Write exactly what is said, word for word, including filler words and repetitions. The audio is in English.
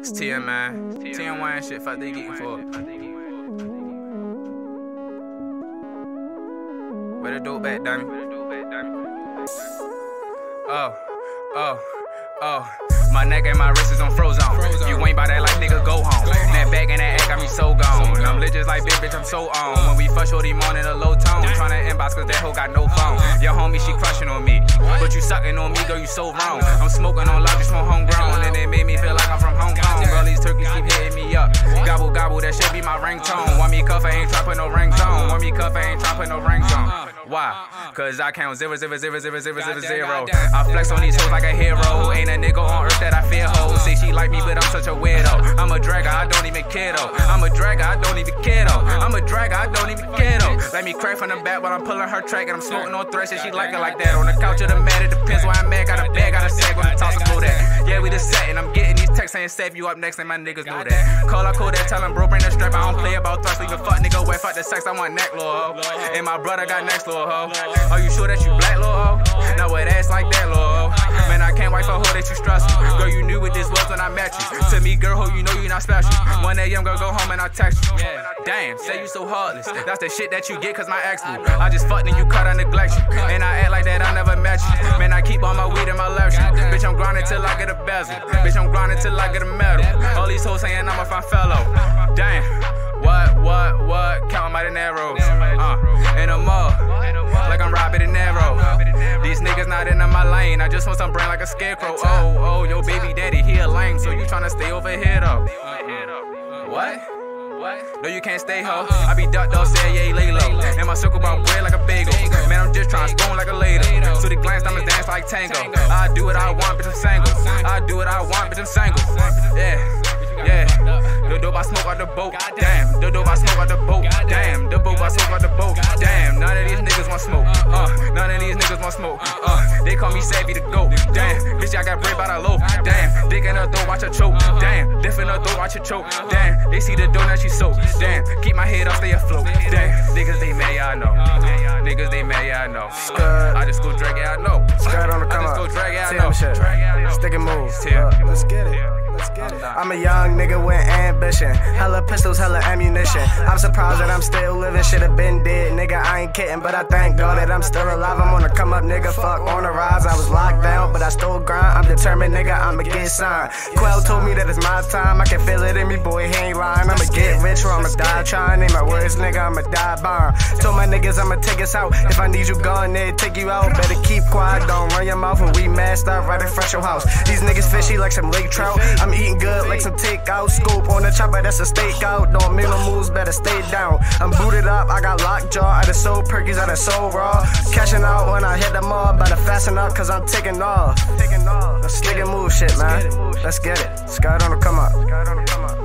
It's T M, man. T M one shit, fuck they geeking for. Where the dope at, dummy? Oh, oh, oh. My neck and my wrist is on frozen. You ain't bout that like nigga, go home. That back and that act got me so gone. I'm lit just like bitch, bitch, I'm so on. When we fuck shorty morning, a low tone. Tryna inbox cause that hoe got no phone. Your homie, she crushing on me. But you sucking on me, girl, you so wrong. I'm smoking on loud, just from homegrown. And it made me feel like I'm from Hong Kong. Girl, these turkeys keep hitting me up. Gobble, gobble, that shit be my ringtone. Want me cuff, I ain't tryna put no rings on. Want me cuff, I ain't tryna put no rings on. Why? Cause I count zero, zero, zero, zero, zero, zero, zero. I flex on these hoes like a hero. Ain't a nigga on earth that I fear ho. Say she like me, but I'm such a weirdo. I'm a dragger, I don't even care though. I'm a dragger, I don't even care though. I'm a dragger, I don't even care though. Let me crack from the back while I'm pulling her track. And I'm smoking on threats and she like it like that. On the couch of the mat, it depends where I'm at. Got a bag, got a sack, with a toss and blow that. Yeah, we just set and I'm getting these texts saying save you up next and my niggas know that. Call out Kodak, tell him bro, bring the strap. I don't play about thrusts, leave a fuck nigga wet, fuck the sex, I want neck, lil' ho. And my brother got next, lil' ho. Are you sure that you black, lil' ho? No, it ass like that, lil' ho. Man, I can't wait for her that you stressful. Girl, you knew what this was when I met you. To me, girl, ho, you know you not special. one A M, girl, go home and I text you. Damn, say you so heartless. That's the shit that you get cause my ex boo. I just fucked and you cut, I neglect you. And I act like that I never met you. Man, I keep all my weed in my left shoe. Bitch, I'm grinding till I get a bezel. Bitch, I'm grinding till I get a medal. All these hoes saying I'm a fine fellow. Damn, what, what, what? Count my dinero. Uh, in a mall, like I'm Robert De Niro. These niggas not into my lane. I just want some brain like a scarecrow. Oh, oh, yo, baby daddy, he a lame. So you tryna stay over here though? What? No, you can't stay, ho. I be ducked off, say, yeah, lay low. And my circle about bread like a bagel. Man, I'm just trying to spoon like a ladle. So the glance, I'ma dance like tango. I do what I want, bitch, I'm single. I do what I want, bitch, I'm single. Yeah, yeah. The dope I smoke out the boat. Damn, the dope I smoke out the boat. Damn, the dope I smoke out the boat. Damn, none of these niggas want smoke. Uh, none of these niggas want smoke. Uh, they call me Savvy the goat. Damn, bitch, I got bread by the loaf. Damn, dick in her throat, watch her choke. Damn, diff in her throat, watch her choke. Damn, they see the donut, she soak. Damn, keep my head up, stay afloat. Damn, niggas they mad, yeah, I know. Niggas they mad, yeah, I know. I just go drag it, I know. Skirt on the come up. I just go drag it, I know. Stick and move. Uh, let's get it. Let's get it. I'm a young nigga with ambition. Hella pistols, hella ammunition. I'm surprised that I'm still living. Should've been dead, nigga. I ain't kidding, but I thank God that I'm still alive. I'm on the come up, nigga. Fuck on the rise. I was locked down, but I still grind. I'm determined, nigga. I'ma get signed. Quell told me that it's my time. I can feel it in me, boy. He ain't lying. I'ma get rich or I'ma die trying. Name my words, nigga. I'ma die buying. Told my niggas I'ma take us out. If I need you gone, they take you out. Better keep quiet. Don't run your mouth when we masked up right in front of your house. These niggas fishy like some lake trout. I'm eating good like some takeout. Scoop on the chopper, that's a stakeout. Don't make no moves, better stay down. I'm booted up, I got lockjaw. I done sold perkies, I done sold raw. Cashing out when I hit the mall. Better fasten up, cause I'm taking off. Stick and move shit, man. Let's get it. Skirt on the come up.